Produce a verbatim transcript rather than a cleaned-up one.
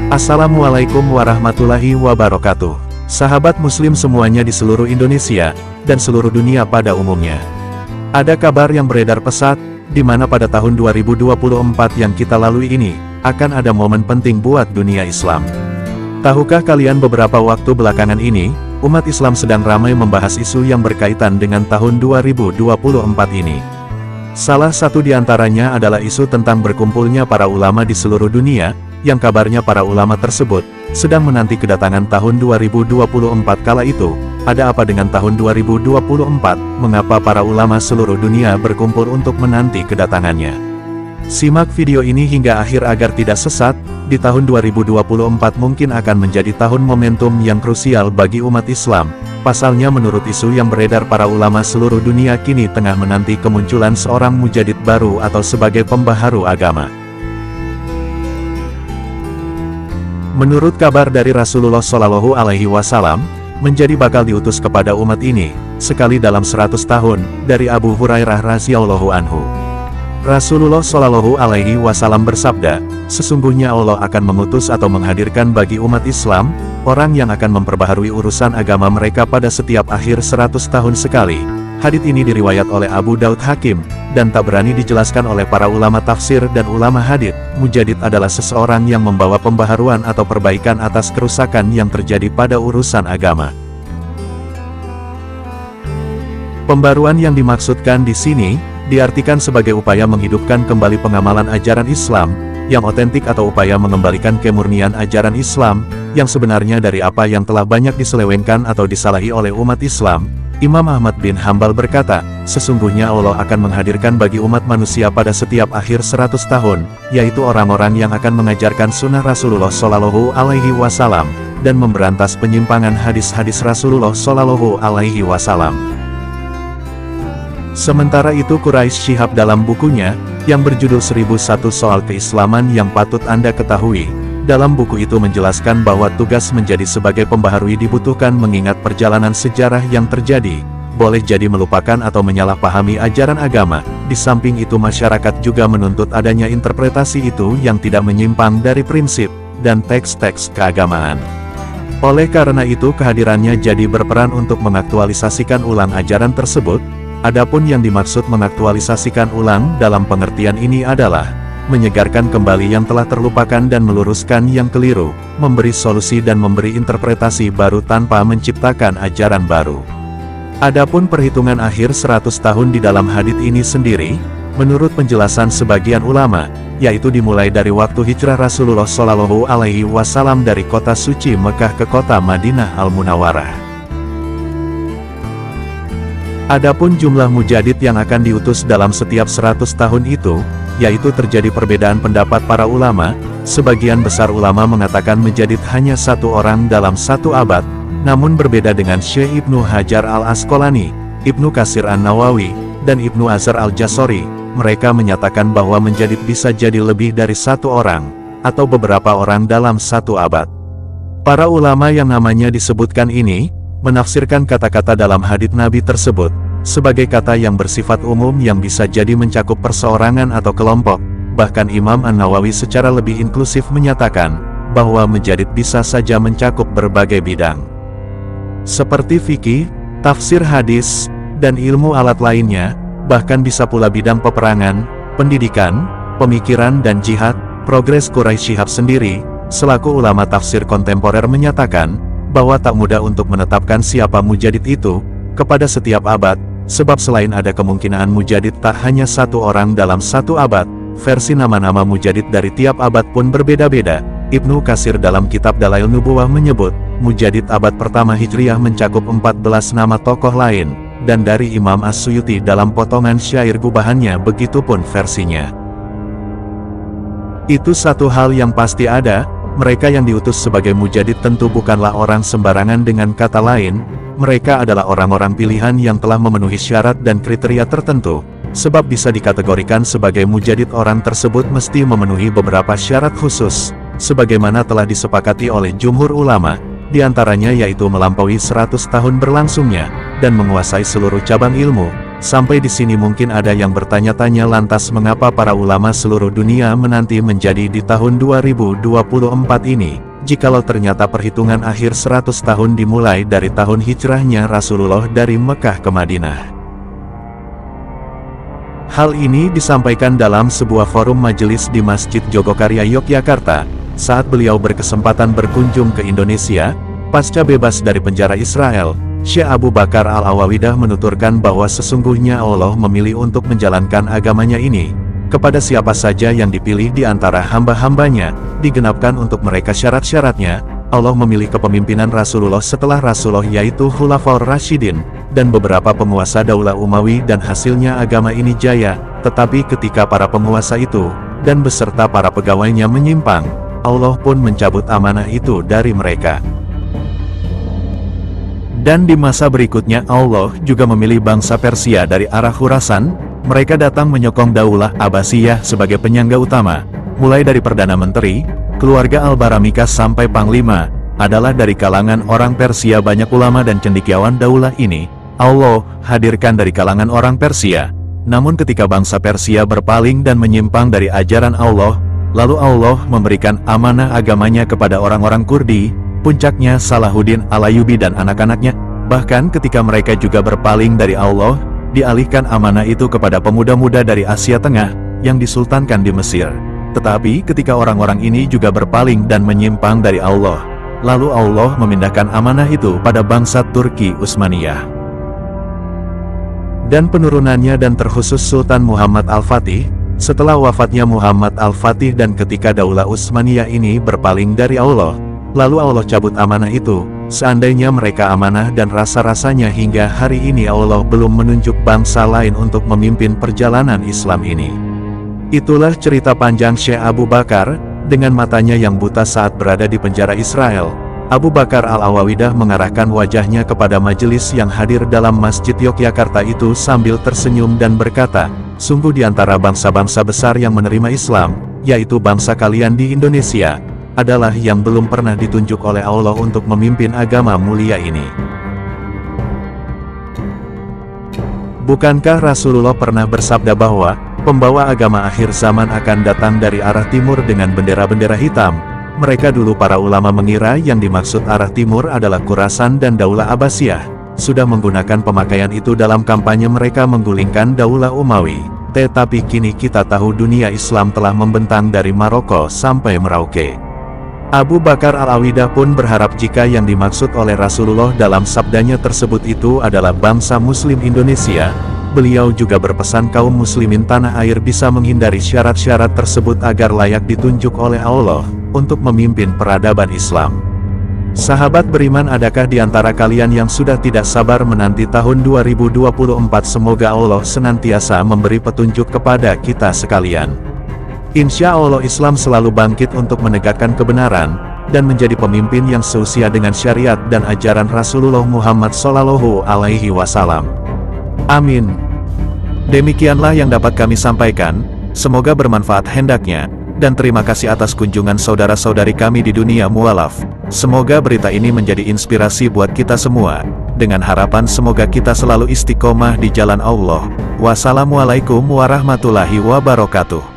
Assalamualaikum warahmatullahi wabarakatuh. Sahabat muslim semuanya di seluruh Indonesia, dan seluruh dunia pada umumnya. Ada kabar yang beredar pesat, di mana pada tahun dua ribu dua puluh empat yang kita lalui ini, akan ada momen penting buat dunia Islam. Tahukah kalian beberapa waktu belakangan ini, umat Islam sedang ramai membahas isu yang berkaitan dengan tahun dua ribu dua puluh empat ini. Salah satu di antaranya adalah isu tentang berkumpulnya para ulama di seluruh dunia, yang kabarnya para ulama tersebut sedang menanti kedatangan tahun dua ribu dua puluh empat. Kala itu, ada apa dengan tahun dua ribu dua puluh empat, mengapa para ulama seluruh dunia berkumpul untuk menanti kedatangannya? Simak video ini hingga akhir agar tidak sesat. Di tahun dua ribu dua puluh empat mungkin akan menjadi tahun momentum yang krusial bagi umat Islam. Pasalnya menurut isu yang beredar, para ulama seluruh dunia kini tengah menanti kemunculan seorang mujadid baru atau sebagai pembaharu agama. Menurut kabar dari Rasulullah Shallallahu Alaihi Wasallam, menjadi bakal diutus kepada umat ini, sekali dalam seratus tahun, dari Abu Hurairah radhiyallahu anhu. Rasulullah Shallallahu Alaihi Wasallam bersabda, sesungguhnya Allah akan mengutus atau menghadirkan bagi umat Islam, orang yang akan memperbaharui urusan agama mereka pada setiap akhir seratus tahun sekali. Hadits ini diriwayat oleh Abu Daud Hakim, dan tak berani dijelaskan oleh para ulama tafsir dan ulama hadits. Mujadid adalah seseorang yang membawa pembaharuan atau perbaikan atas kerusakan yang terjadi pada urusan agama. Pembaruan yang dimaksudkan di sini, diartikan sebagai upaya menghidupkan kembali pengamalan ajaran Islam, yang otentik atau upaya mengembalikan kemurnian ajaran Islam, yang sebenarnya dari apa yang telah banyak diselewengkan atau disalahi oleh umat Islam. Imam Ahmad bin Hambal berkata, sesungguhnya Allah akan menghadirkan bagi umat manusia pada setiap akhir seratus tahun, yaitu orang-orang yang akan mengajarkan sunnah Rasulullah Shallallahu Alaihi Wasallam, dan memberantas penyimpangan hadis-hadis Rasulullah Shallallahu Alaihi Wasallam. Sementara itu Quraisy Shihab dalam bukunya, yang berjudul seribu satu Soal Keislaman yang Patut Anda Ketahui, dalam buku itu menjelaskan bahwa tugas menjadi sebagai pembaharui dibutuhkan mengingat perjalanan sejarah yang terjadi, boleh jadi melupakan atau menyalahpahami ajaran agama. Di samping itu masyarakat juga menuntut adanya interpretasi itu yang tidak menyimpang dari prinsip dan teks-teks keagamaan. Oleh karena itu kehadirannya jadi berperan untuk mengaktualisasikan ulang ajaran tersebut. Adapun yang dimaksud mengaktualisasikan ulang dalam pengertian ini adalah menyegarkan kembali yang telah terlupakan dan meluruskan yang keliru, memberi solusi dan memberi interpretasi baru tanpa menciptakan ajaran baru. Adapun perhitungan akhir seratus tahun di dalam hadits ini sendiri, menurut penjelasan sebagian ulama, yaitu dimulai dari waktu hijrah Rasulullah Shallallahu Alaihi Wasallam dari kota suci Mekah ke kota Madinah Al-Munawwarah. Adapun jumlah mujadid yang akan diutus dalam setiap seratus tahun itu, yaitu terjadi perbedaan pendapat para ulama. Sebagian besar ulama mengatakan mujadid hanya satu orang dalam satu abad, namun berbeda dengan Syekh Ibnu Hajar Al-Asqalani, Ibnu Katsir An-Nawawi, dan Ibnu Azhar Al-Jasori. Mereka menyatakan bahwa mujadid bisa jadi lebih dari satu orang, atau beberapa orang dalam satu abad. Para ulama yang namanya disebutkan ini, menafsirkan kata-kata dalam hadits Nabi tersebut, sebagai kata yang bersifat umum yang bisa jadi mencakup perseorangan atau kelompok. Bahkan Imam An-Nawawi secara lebih inklusif menyatakan, bahwa mujadid bisa saja mencakup berbagai bidang. Seperti fikih, tafsir hadis, dan ilmu alat lainnya, bahkan bisa pula bidang peperangan, pendidikan, pemikiran dan jihad. Progres Quraisy Shihab sendiri, selaku ulama tafsir kontemporer menyatakan, bahwa tak mudah untuk menetapkan siapa mujadid itu, kepada setiap abad, sebab selain ada kemungkinan mujadid tak hanya satu orang dalam satu abad, versi nama-nama mujadid dari tiap abad pun berbeda-beda. Ibnu Katsir dalam kitab Dalail Nubuwah menyebut, mujadid abad pertama Hijriyah mencakup empat belas nama tokoh lain, dan dari Imam As-Suyuti dalam potongan syair gubahannya begitupun versinya. Itu satu hal yang pasti ada, mereka yang diutus sebagai mujadid tentu bukanlah orang sembarangan. Dengan kata lain, mereka adalah orang-orang pilihan yang telah memenuhi syarat dan kriteria tertentu, sebab bisa dikategorikan sebagai mujadid orang tersebut mesti memenuhi beberapa syarat khusus, sebagaimana telah disepakati oleh jumhur ulama, diantaranya yaitu melampaui seratus tahun berlangsungnya, dan menguasai seluruh cabang ilmu, Sampai di sini mungkin ada yang bertanya-tanya lantas mengapa para ulama seluruh dunia menanti menjadi di tahun dua ribu dua puluh empat ini, jikalau ternyata perhitungan akhir seratus tahun dimulai dari tahun hijrahnya Rasulullah dari Mekah ke Madinah. Hal ini disampaikan dalam sebuah forum majelis di Masjid Jogokarya Yogyakarta, saat beliau berkesempatan berkunjung ke Indonesia, pasca bebas dari penjara Israel. Syekh Abu Bakar Al-Awawidah menuturkan bahwa sesungguhnya Allah memilih untuk menjalankan agamanya ini kepada siapa saja yang dipilih di antara hamba-hambanya, digenapkan untuk mereka syarat-syaratnya. Allah memilih kepemimpinan Rasulullah setelah Rasulullah yaitu Khulafaur Rasyidin, dan beberapa penguasa Daulah Umawi dan hasilnya agama ini jaya, tetapi ketika para penguasa itu, dan beserta para pegawainya menyimpang, Allah pun mencabut amanah itu dari mereka. Dan di masa berikutnya Allah juga memilih bangsa Persia dari arah Khurasan, mereka datang menyokong Daulah Abbasiyah sebagai penyangga utama, mulai dari Perdana Menteri, keluarga Al-Baramika sampai Panglima, adalah dari kalangan orang Persia. Banyak ulama dan cendekiawan Daulah ini, Allah hadirkan dari kalangan orang Persia. Namun ketika bangsa Persia berpaling dan menyimpang dari ajaran Allah, lalu Allah memberikan amanah agamanya kepada orang-orang Kurdi, puncaknya Salahuddin Al-Ayyubi dan anak-anaknya. Bahkan ketika mereka juga berpaling dari Allah, dialihkan amanah itu kepada pemuda-muda dari Asia Tengah, yang disultankan di Mesir. Tetapi ketika orang-orang ini juga berpaling dan menyimpang dari Allah, lalu Allah memindahkan amanah itu pada bangsa Turki Utsmaniyah. Dan penurunannya dan terkhusus Sultan Muhammad Al-Fatih, setelah wafatnya Muhammad Al-Fatih dan ketika Daulah Utsmaniyah ini berpaling dari Allah, lalu Allah cabut amanah itu. Seandainya mereka amanah dan rasa-rasanya hingga hari ini Allah belum menunjuk bangsa lain untuk memimpin perjalanan Islam ini. Itulah cerita panjang Syekh Abu Bakar, dengan matanya yang buta saat berada di penjara Israel. Abu Bakar Al-Awawidah mengarahkan wajahnya kepada majelis yang hadir dalam Masjid Yogyakarta itu sambil tersenyum dan berkata, sungguh di antara bangsa-bangsa besar yang menerima Islam, yaitu bangsa kalian di Indonesia, adalah yang belum pernah ditunjuk oleh Allah untuk memimpin agama mulia ini. Bukankah Rasulullah pernah bersabda bahwa pembawa agama akhir zaman akan datang dari arah timur dengan bendera-bendera hitam? Mereka dulu para ulama mengira yang dimaksud arah timur adalah Khurasan dan Daulah Abbasiyah, sudah menggunakan pemakaian itu dalam kampanye mereka menggulingkan Daulah Umawi. Tetapi kini kita tahu dunia Islam telah membentang dari Maroko sampai Merauke. Abu Bakar Al-Awawidah pun berharap jika yang dimaksud oleh Rasulullah dalam sabdanya tersebut itu adalah bangsa Muslim Indonesia, beliau juga berpesan kaum muslimin tanah air bisa menghindari syarat-syarat tersebut agar layak ditunjuk oleh Allah untuk memimpin peradaban Islam. Sahabat beriman, adakah di antara kalian yang sudah tidak sabar menanti tahun dua ribu dua puluh empat? Semoga Allah senantiasa memberi petunjuk kepada kita sekalian. Insya Allah Islam selalu bangkit untuk menegakkan kebenaran, dan menjadi pemimpin yang seusia dengan syariat dan ajaran Rasulullah Muhammad Shallallahu Alaihi Wasallam. Amin. Demikianlah yang dapat kami sampaikan, semoga bermanfaat hendaknya, dan terima kasih atas kunjungan saudara-saudari kami di dunia mualaf. Semoga berita ini menjadi inspirasi buat kita semua, dengan harapan semoga kita selalu istiqomah di jalan Allah. Wassalamualaikum warahmatullahi wabarakatuh.